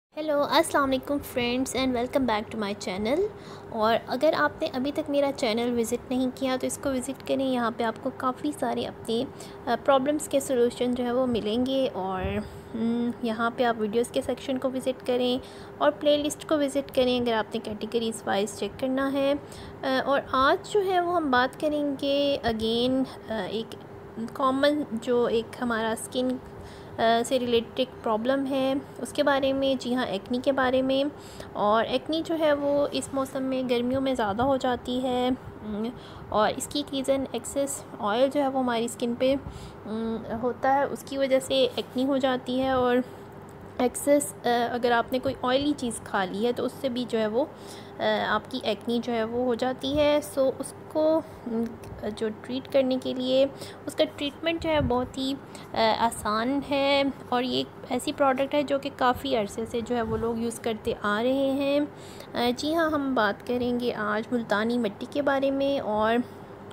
Hello अस्सलाम वालेकुम friends and welcome back to my channel. और अगर आपने अभी तक मेरा चैनल विज़िट नहीं किया तो इसको विज़िट करें। यहाँ पे आपको काफ़ी सारे अपने प्रॉब्लम्स के सलूशन जो है वो मिलेंगे। और यहाँ पे आप वीडियोस के सेक्शन को विज़िट करें और प्लेलिस्ट को विज़िट करें अगर आपने कैटेगरीज़ वाइज चेक करना है। और आज जो है वो हम बात करेंगे अगेन एक कॉमन जो एक हमारा स्किन से रिलेटेड प्रॉब्लम है उसके बारे में। जी हाँ, एक्नी के बारे में। और एक्नी जो है वो इस मौसम में गर्मियों में ज़्यादा हो जाती है और इसकी रीज़न एक्सेस ऑयल जो है वो हमारी स्किन पे होता है, उसकी वजह से एक्नी हो जाती है। और एक्सेस अगर आपने कोई ऑयली चीज़ खा ली है तो उससे भी जो है वो आपकी एक्नी जो है वो हो जाती है। सो उसको जो ट्रीट करने के लिए उसका ट्रीटमेंट जो है बहुत ही आसान है। और ये एक ऐसी प्रोडक्ट है जो कि काफ़ी अरसे से जो है वो लोग यूज़ करते आ रहे हैं। जी हाँ, हम बात करेंगे आज मुल्तानी मिट्टी के बारे में। और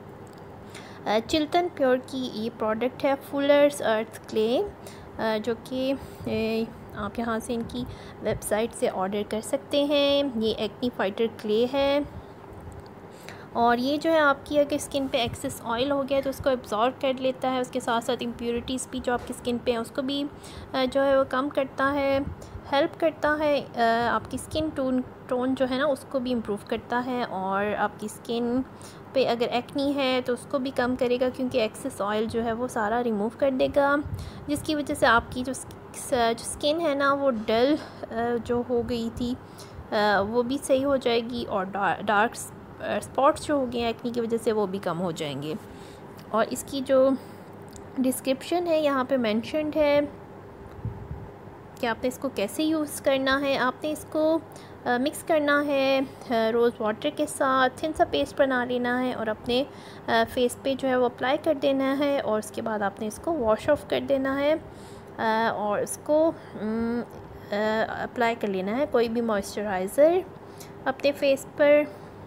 चिल्तन प्योर की ये प्रोडक्ट है फुलर्स अर्थ क्ले, जो कि आप यहाँ से इनकी वेबसाइट से ऑर्डर कर सकते हैं। ये एक्नी फाइटर क्ले है और ये जो है आपकी अगर स्किन पे एक्सेस ऑयल हो गया तो उसको एब्जॉर्ब कर लेता है। उसके साथ साथ इम्प्योरिटीज़ भी जो आपकी स्किन पे हैं उसको भी जो है वो कम करता है, हेल्प करता है। आपकी स्किन टोन जो है ना उसको भी इम्प्रूव करता है। और आपकी स्किन पे अगर एक्नी है तो उसको भी कम करेगा क्योंकि एक्सेस ऑयल जो है वो सारा रिमूव कर देगा, जिसकी वजह से आपकी जो स्किन है ना वो डल जो हो गई थी वो भी सही हो जाएगी। और डार्क स्पॉट्स जो हो गए हैं एक्नी की वजह से वो भी कम हो जाएंगे। और इसकी जो डिस्क्रिप्शन है यहाँ पे मेंशन्ड है कि आपने इसको कैसे यूज़ करना है। आपने इसको मिक्स करना है रोज़ वाटर के साथ, थिन सा पेस्ट बना लेना है और अपने फेस पे जो है वो अप्लाई कर देना है। और उसके बाद आपने इसको वॉश ऑफ कर देना है और इसको अप्लाई कर लेना है कोई भी मॉइस्चराइज़र अपने फेस पर।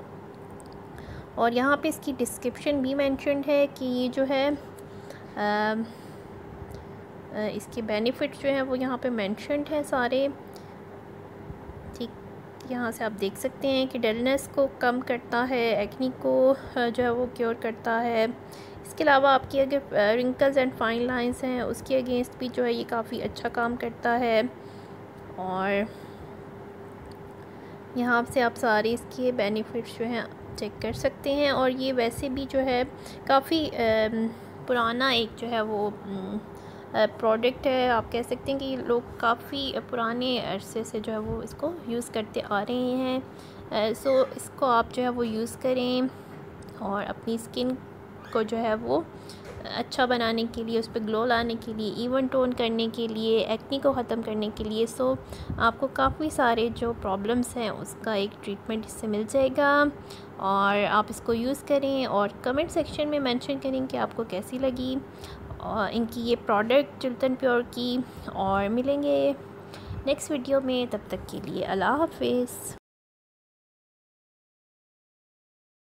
और यहाँ पे इसकी डिस्क्रिप्शन भी मेंशन्ड है कि ये जो है इसके बेनिफिट्स जो हैं वो यहाँ पे मेंशन्ड है सारे। ठीक, यहाँ से आप देख सकते हैं कि डलनेस को कम करता है, एक्नी को जो है वो क्योर करता है। इसके अलावा आपकी अगर रिंकल्स एंड फाइन लाइंस हैं उसके अगेंस्ट भी जो है ये काफ़ी अच्छा काम करता है। और यहाँ से आप सारे इसके बेनिफिट्स जो हैं चेक कर सकते हैं। और ये वैसे भी जो है काफ़ी पुराना एक जो है वो प्रोडक्ट है। आप कह सकते हैं कि लोग काफ़ी पुराने अरसे से जो है वो इसको यूज़ करते आ रहे हैं। सो इसको आप जो है वो यूज़ करें और अपनी स्किन को जो है वो अच्छा बनाने के लिए, उस पर ग्लो लाने के लिए, इवन टोन करने के लिए, एक्नी को ख़त्म करने के लिए। सो आपको काफ़ी सारे जो प्रॉब्लम्स हैं उसका एक ट्रीटमेंट इससे मिल जाएगा। और आप इसको यूज़ करें और कमेंट सेक्शन में मेंशन करें कि आपको कैसी लगी और इनकी ये प्रोडक्ट चिल्तन प्योर की। और मिलेंगे नेक्स्ट वीडियो में, तब तक के लिए अल्लाह हाफिज़।